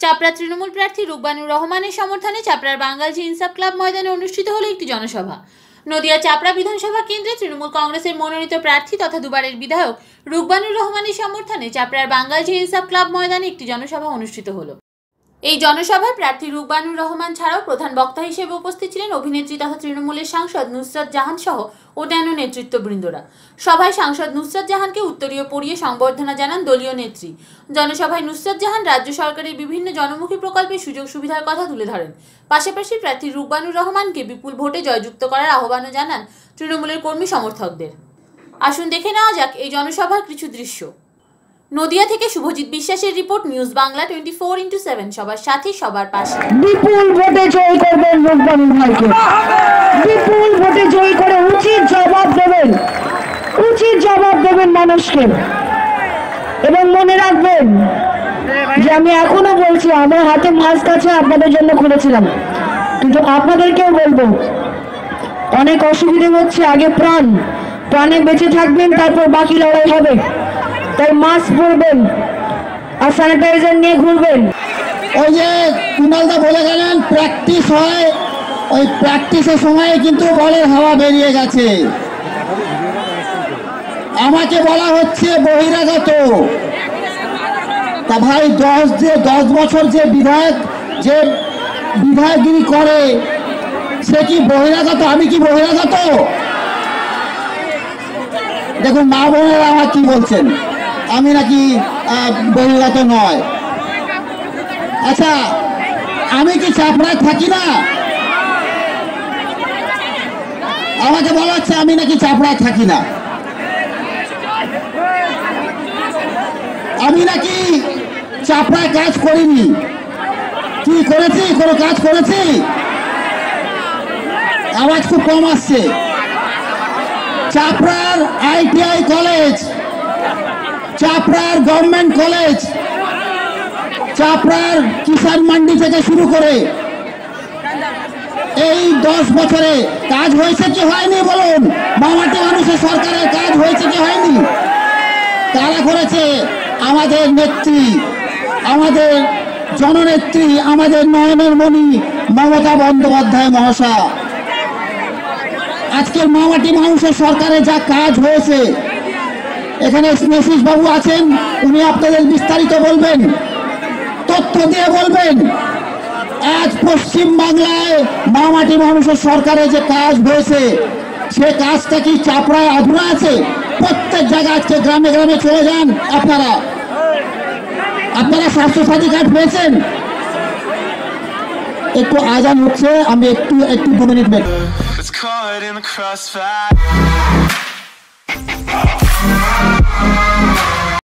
চাপড়া তৃণমূল প্রার্থী রুকবানুর রহমানের সমর্থনে চাপড়ার বাঙ্গালজি ইনসাফ ক্লাব ময়দানে অনুষ্ঠিত হলো একটি জনসভা। নদিয়া চাপড়া বিধানসভা কেন্দ্রে তৃণমূল কংগ্রেসের মনোনীত প্রার্থী তথা দুবারের বিধায়ক রুকবানুর রহমানের সমর্থনে চাপড়ার বাঙ্গালজি ইনসাফ ক্লাব ময়দানে একটি জনসভা অনুষ্ঠিত হলো। এই জনসভায় প্রার্থী রুকবানুর রহমান ছাড়াও প্রধান বক্তা হিসেবে উপস্থিত ছিলেন অভিনেত্রী তথা তৃণমূলের সাংসদ নুসরাত জাহান সহ অন্যান্য নেতৃত্ববৃন্দরা। সভায় সাংসদ নুসরাত জাহানকে উত্তরীয় পরিয়ে সংবর্ধনা জানান দলীয় নেত্রী। জনসভায় নুসরাত জাহান রাজ্য সরকারের বিভিন্ন জনমুখী প্রকল্পের সুযোগ সুবিধার কথা তুলে ধরেন। পাশাপাশি প্রার্থী রুকবানুর রহমানকে বিপুল ভোটে জয়যুক্ত করার আহ্বানও জানান তৃণমূলের কর্মী সমর্থকদের। আসুন দেখে নেওয়া যাক এই জনসভার কিছু দৃশ্য। নদিয়া থেকে শুভজিৎ বিশ্বাসের রিপোর্ট, নিউজ বাংলা 24/7, সবার সাথে সবার পাশে। বিপুল ভোটে জয় করবেন রুকবানুর ভাইকে, বিপুল ভোটে জয় করে উচিত জবাব দেবেন মানুষকে। এবং মনে রাখবেন যে আমি এখনো বলছি, আমার হাতে মাছ কাছে আপনাদের জন্য খুলেছিলাম, কিন্তু আপনাদেরকেও বলবো অনেক অসুবিধা হচ্ছে। আগে প্রাণে বেঁচে থাকবেন, তারপর বাকি লড়াই হবে। তাই মাস্ক পরবেন আর স্যানিটাইজার নিয়ে ঘুরবেন। ওই যে কুণালদা বলে গেলেন প্র্যাকটিস হয়, ওই প্র্যাকটিসের সময় কিন্তু বলের হাওয়া বেরিয়ে গেছে। আমাকে বলা হচ্ছে বহিরাগত। তা ভাই 10 বছর যে বিধায়কগিরি করে সে কি বহিরাগত? আমি কি বহিরাগত? দেখুন মা বোনেরা আমার কি বলছেন, আমি নাকি বহিরাগত নয়। আচ্ছা, আমি কি চাপড়ায় থাকি না? আমাকে বলা হচ্ছে আমি নাকি চাপড়ায় থাকি না। আমি নাকি চাপড়ায় কাজ করিনি। কি করেছি? কোনো কাজ করেছি? আওয়াজ খুব কম আসছে। চাপড়ার ITI কলেজ, চাপড়ার গভর্নমেন্ট কলেজ, চাপড়ার কিষাণ মান্ডি থেকে শুরু করে এই 10 বছরে কাজ হয়েছে কি হয়নি বলুন? মামাটি মানুষের সরকারের কাজ হয়েছে কি হয়নি? তারা করেছে আমাদের নেত্রী, আমাদের জননেত্রী, আমাদের নয়নের মণি মমতা বন্দ্যোপাধ্যায় মহাশয়। আজকের মামাটি মানুষের সরকারে যা কাজ হয়েছে, এখানে স্নেশিস বাবু আছেন, উনি আপনাদের বিস্তারিত বলবেন, তথ্য দিয়ে বলবেন। আজ পশ্চিম বাংলায় মামাটি মানুষের সরকারে যে কাজ হয়েছে, সে কাজটা কি চাপড়ায় আধুরা আছে? প্রত্যেক জায়গায় আজকে গ্রামে গ্রামে চলে যান, আপনারা স্বাস্থ্যসাথী কার্ড পেয়েছেন? একটু আজান হচ্ছে, আমি একটু 2 মিনিট বের।